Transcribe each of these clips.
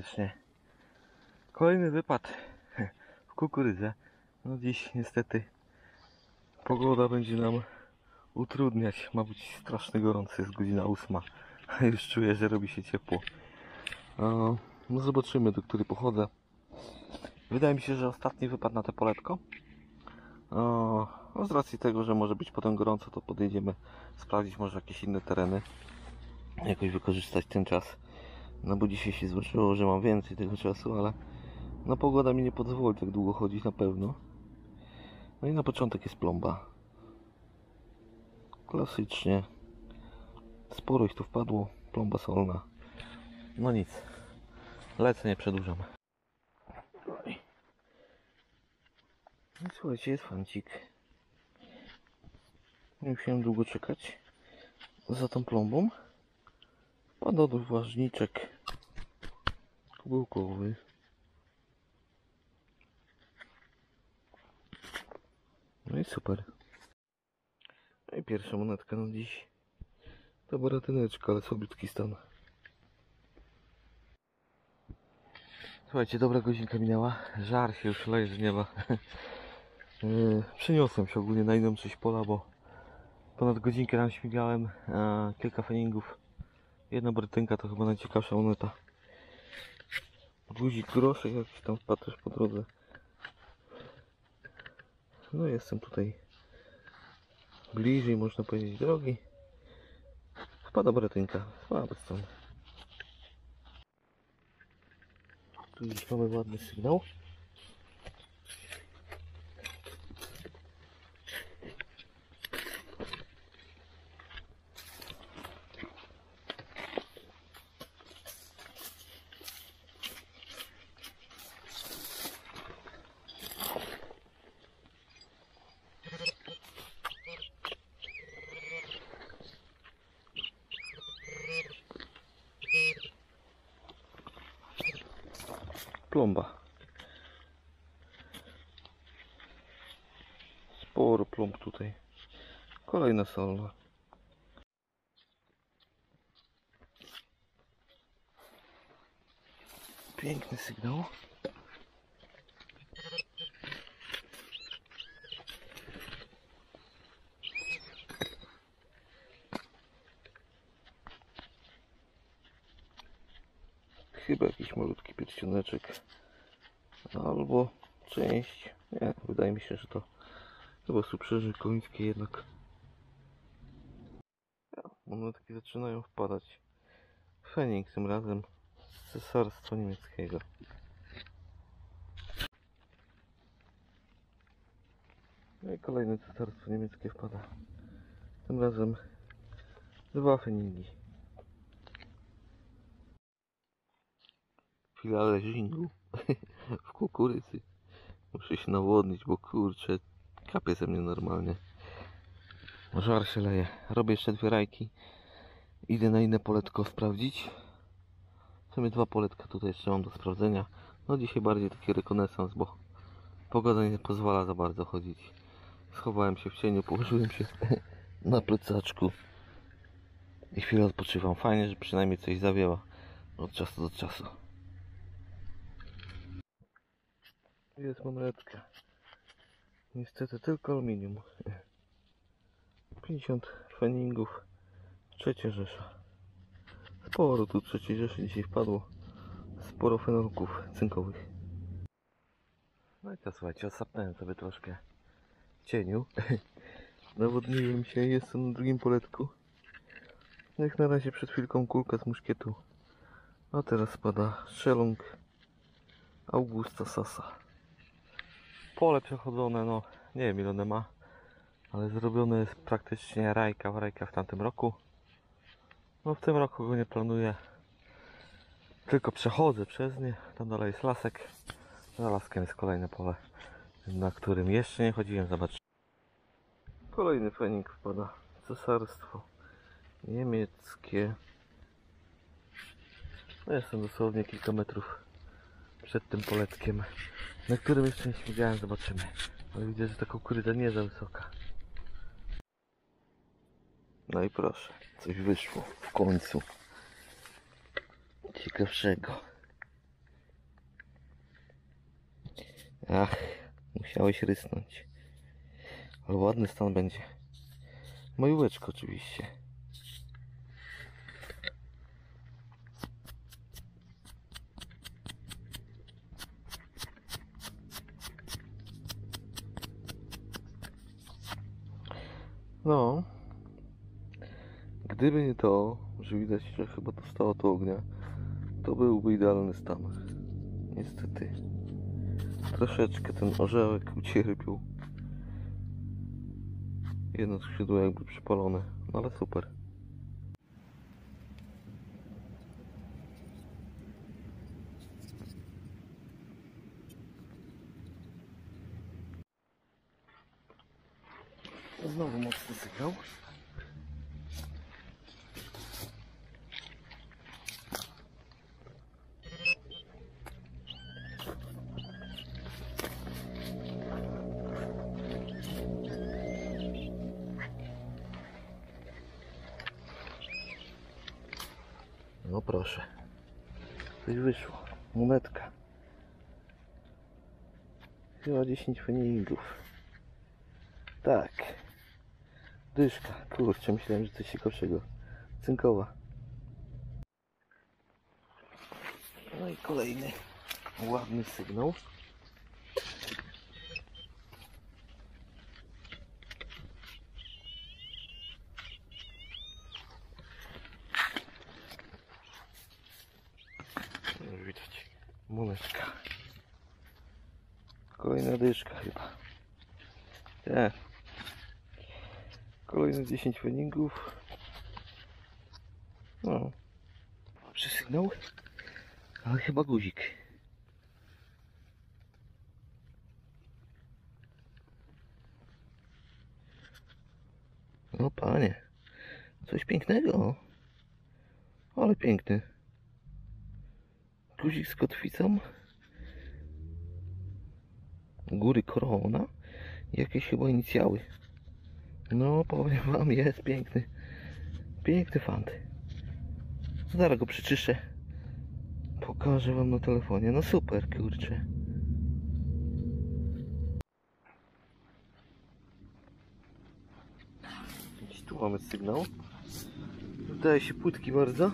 serdecznie. Kolejny wypad w kukurydzę. No dziś niestety pogoda będzie nam utrudniać. Ma być strasznie gorąco, jest godzina 8. A już czuję, że robi się ciepło. No zobaczymy, do której pochodzę. Wydaje mi się, że ostatni wypad na te poletko. No z racji tego, że może być potem gorąco, to podjedziemy sprawdzić może jakieś inne tereny. Jakoś wykorzystać ten czas. No bo dzisiaj się złożyło, że mam więcej tego czasu, ale no pogoda mi nie pozwoli tak długo chodzić na pewno. No i na początek jest plomba. Klasycznie. Sporo ich tu wpadło. Plomba solna. No nic. Lecę, nie przedłużam. No słuchajcie, jest fancik. Nie musiałem długo czekać za tą plombą. Wpadł odważniczek kubełkowy. No i super. No i pierwsza monetka na dziś. To baratyneczka, ale słabiutki stan. Słuchajcie, dobra godzinka minęła. Żar się już leje z nieba. Przeniosłem się ogólnie na inną część pola, bo ponad godzinkę tam śmigałem. Kilka feningów. Jedna brytynka to chyba najciekawsza moneta. Guzik groszek jakiś tam wpadł też po drodze. No jestem tutaj bliżej, można powiedzieć, drogi. Wpada brytynka. Słaby stan. Tu już mamy ładny sygnał. Plomba. Sporo plomb tutaj. Kolejna solna. Piękny sygnał. Chyba jakiś malutki pierścioneczek. Albo część. Nie, wydaje mi się, że to chyba suprzeży końskie jednak. Monetki zaczynają wpadać. Fenik tym razem z Cesarstwa Niemieckiego. No i kolejne Cesarstwo Niemieckie wpada. Tym razem 2 feningi. Filale żingu w kukurydzy. Muszę się nawodnić, bo kurczę, kapie ze mnie normalnie. Żar się leje. Robię jeszcze 2 rajki. Idę na inne poletko sprawdzić. W sumie 2 poletka tutaj jeszcze mam do sprawdzenia. No dzisiaj bardziej taki rekonesans, bo pogoda nie pozwala za bardzo chodzić. Schowałem się w cieniu, położyłem się na plecaczku i chwilę odpoczywam. Fajnie, że przynajmniej coś zawiewa od czasu do czasu. Jest monetka. Niestety tylko aluminium. 50 feningów. Trzecia Rzesza. Sporo tu trzeciej Rzeszy dzisiaj wpadło. Sporo fenolków cynkowych. No i to słuchajcie, osapnąłem sobie troszkę w cieniu. Nawodniłem się, jestem na drugim poletku. Jak na razie przed chwilką kulka z muszkietu. A teraz spada strzelung Augusta Sasa. Pole przechodzone, no nie wiem ile one ma, ale zrobione jest praktycznie rajka w rajka w tamtym roku. No w tym roku go nie planuję. Tylko przechodzę przez nie. Tam dalej jest lasek. Za laskiem jest kolejne pole, na którym jeszcze nie chodziłem. Zobacz. Kolejny fenik wpada. Cesarstwo Niemieckie. No jestem dosłownie kilka metrów przed tym poletkiem, na którym jeszcze nie śmigałem. Zobaczymy. Ale widzę, że ta kukurydza nie za wysoka. No i proszę, coś wyszło w końcu ciekawszego. Ach, musiałeś rysnąć. Ale ładny stan będzie. Majóweczko oczywiście. No, gdyby nie to, że widać, że chyba dostało to ognia, to byłby idealny stan. Niestety, troszeczkę ten orzełek ucierpiał. Jedno skrzydło jakby przypalone, no ale super. Znowu mocny sygnał. No proszę. Coś wyszło. Monetka. Chyba 10 feningów. Tak. Dyszka. Kurczę, myślałem, że coś ciekawszego. Cynkowa. No i kolejny ładny sygnał. Już widać. Monetka. Kolejna dyszka chyba. Tak. Kolejne 10 feningów. No. Dobrze sygnał. Ale chyba guzik. No panie. Coś pięknego. Ale piękny. Guzik z kotwicą. Góry Korona. Jakieś chyba inicjały. No powiem wam, jest piękny. Piękny fant. Zaraz go przyczyszę. Pokażę wam na telefonie. No super, kurczę. Gdzieś tu mamy sygnał. Wydaje się płytki bardzo.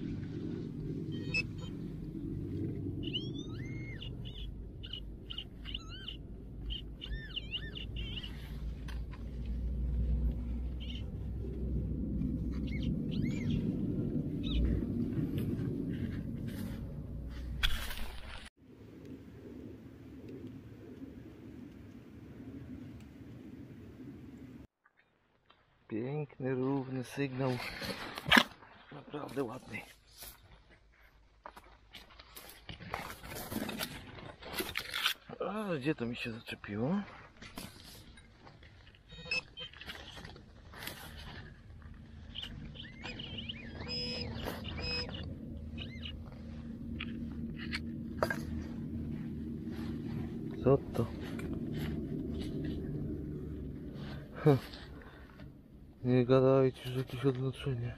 Piękny, równy sygnał. Naprawdę ładny. A gdzie to mi się zaczepiło? Co to? Nie gadajcie, że jakieś odznaczenie.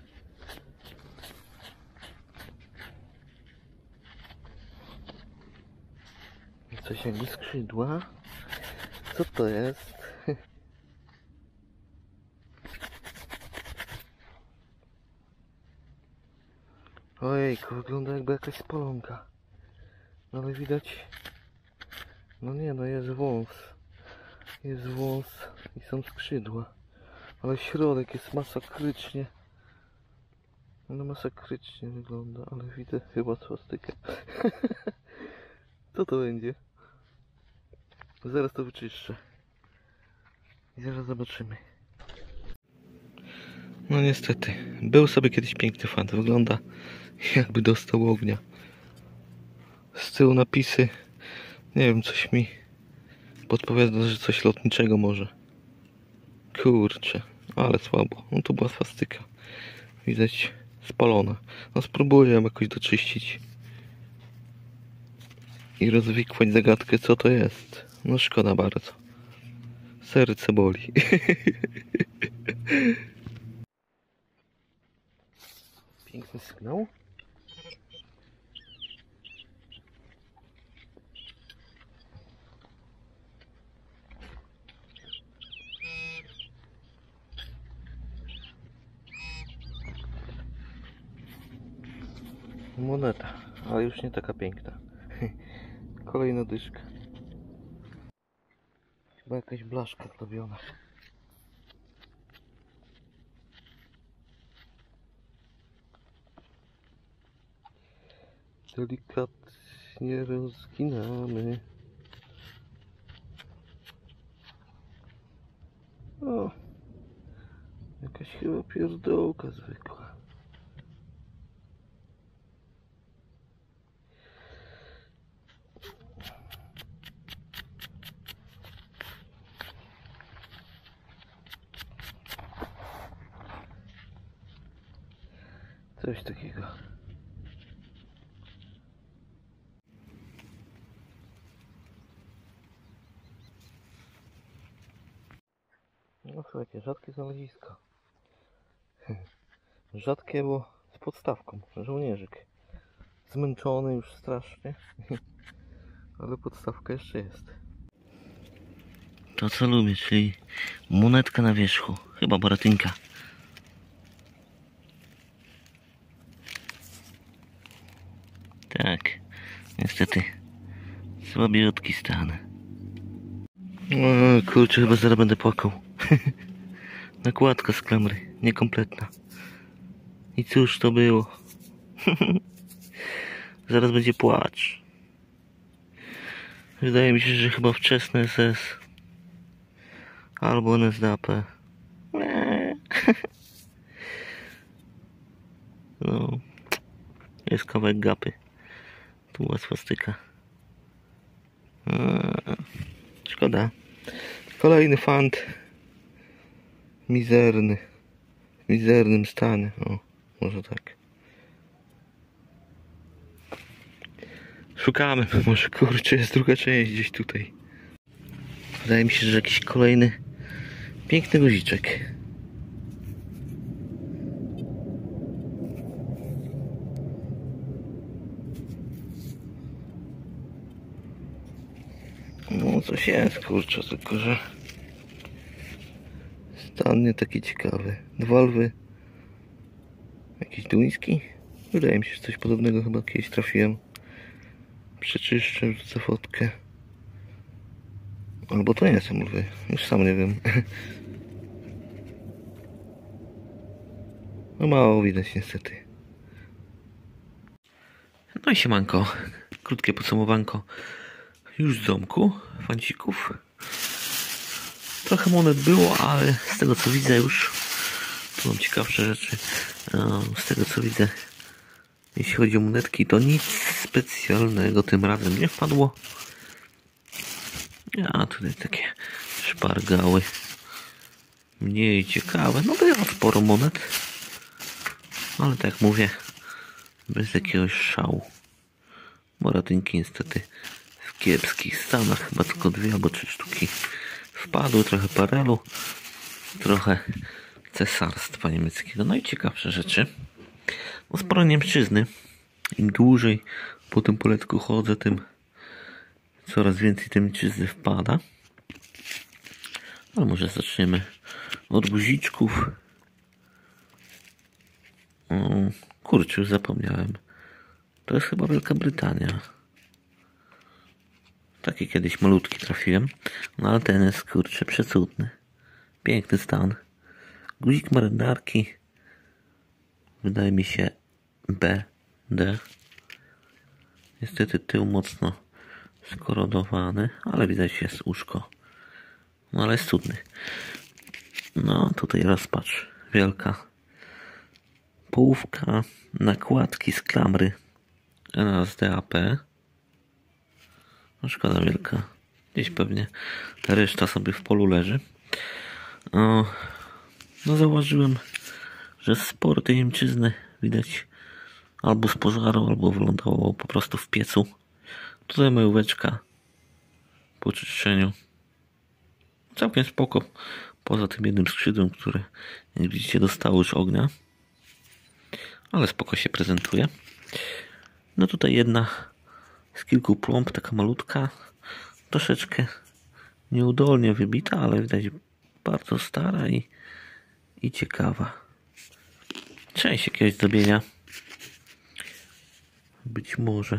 Coś jakby skrzydła. Co to jest? Ojejku, wygląda jakby jakaś spolonka. No ale widać... No nie, no jest wąs. Jest wąs i są skrzydła. Ale środek jest masakrycznie. No masakrycznie wygląda, ale widzę chyba swastykę. Co to będzie? Zaraz to wyczyszczę. I zaraz zobaczymy. No niestety, był sobie kiedyś piękny fant. Wygląda jakby dostał ognia. Z tyłu napisy. Nie wiem, coś mi podpowiada, że coś lotniczego może. Kurczę, ale słabo. No to była swastyka. Widać spalona. No spróbuję jakoś doczyścić. I rozwikłać zagadkę, co to jest. No szkoda bardzo. Serce boli. Piękny sygnał. Moneta, ale już nie taka piękna. Kolejna dyszka. Chyba jakaś blaszka zrobiona. Delikatnie rozginamy. O, jakaś chyba pierdołka zwykła. Coś takiego. No słuchajcie, rzadkie znalezisko. Rzadkie, bo z podstawką. Żołnierzyk. Zmęczony już strasznie. Ale podstawka jeszcze jest. To co lubię, czyli monetka na wierzchu. Chyba boratynka. Tak, niestety słabiutki stan. O kurczę, chyba zaraz będę płakał. Nakładka z klamry, niekompletna. I cóż to było? Zaraz będzie płacz. Wydaje mi się, że chyba wczesny SS albo NSDAP. No, jest kawałek gapy. Tu była swastyka. Szkoda. Kolejny fant. Mizerny. W mizernym stanie. O, może tak. Szukamy. Może kurczę jest druga część gdzieś tutaj. Wydaje mi się, że jakiś kolejny piękny guziczek. No coś jest kurczę, tylko że stan nie taki ciekawy. Dwa lwy. Jakiś duński? Wydaje mi się, że coś podobnego chyba kiedyś trafiłem. Przeczyszczę, rzucę fotkę. Albo to nie są lwy. Już sam nie wiem. No mało widać niestety. No i siemanko. Krótkie podsumowanko. Już z domku. Fancików. Trochę monet było, ale z tego co widzę już, tu mam ciekawsze rzeczy, z tego co widzę, jeśli chodzi o monetki, to nic specjalnego tym razem nie wpadło. A tutaj takie szpargały, mniej ciekawe, no było sporo monet, ale tak jak mówię, bez jakiegoś szału. Boratynki niestety w kiepskich stanach, chyba tylko 2 albo 3 sztuki wpadły, trochę parelu, trochę cesarstwa niemieckiego. No i ciekawsze rzeczy. No sporo Niemczyzny. Im dłużej po tym poletku chodzę, tym coraz więcej tej Niemczyzny wpada. Ale może zaczniemy od guziczków. Kurczę, już zapomniałem. To jest chyba Wielka Brytania. Taki kiedyś malutki trafiłem. No ale ten jest kurczę przecudny. Piękny stan. Guzik marynarki. Wydaje mi się B, D. Niestety tył mocno skorodowany, ale widać jest uszko. No ale jest cudny. No tutaj rozpacz. Wielka. Połówka. Nakładki z klamry NSDAP. No szkoda wielka. Gdzieś pewnie reszta sobie w polu leży. No zauważyłem, że sporo tej Niemczyzny widać albo z pożaru, albo wylądowało po prostu w piecu. Tutaj majóweczka po czyszczeniu. Całkiem spoko. Poza tym jednym skrzydłem, które jak widzicie dostało już ognia. Ale spoko się prezentuje. No tutaj jedna z kilku plomb, taka malutka. Troszeczkę nieudolnie wybita, ale widać bardzo stara i ciekawa. Część jakiegoś zdobienia. być może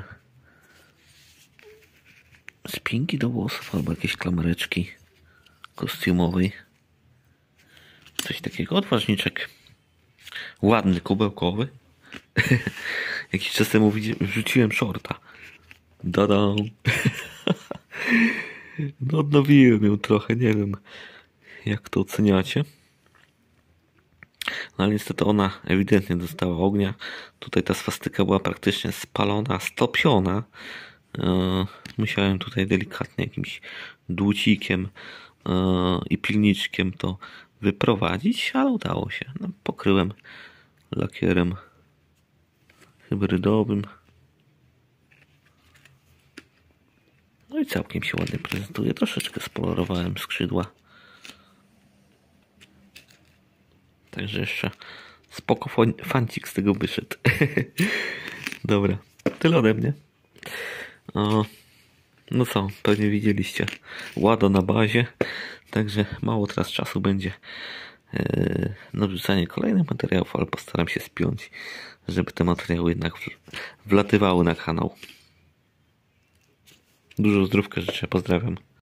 spinki do włosów albo jakieś klamereczki kostiumowej. Coś takiego. Odważniczek. Ładny, kubełkowy. Jakiś czas temu wrzuciłem shorta. Dadam. No odnowiłem ją trochę, nie wiem jak to oceniacie. No ale niestety ona ewidentnie dostała ognia. Tutaj ta swastyka była praktycznie spalona, stopiona. Musiałem tutaj delikatnie jakimś dłucikiem i pilniczkiem to wyprowadzić, ale udało się. No, pokryłem lakierem hybrydowym. No i całkiem się ładnie prezentuje. Troszeczkę spolerowałem skrzydła. Także jeszcze spoko fancik z tego wyszedł. Dobra, tyle ode mnie. No co, pewnie widzieliście. Łado na bazie. Także mało teraz czasu będzie na wrzucanie kolejnych materiałów, ale postaram się spiąć, żeby te materiały jednak wlatywały na kanał. Dużo zdrówka życzę, pozdrawiam.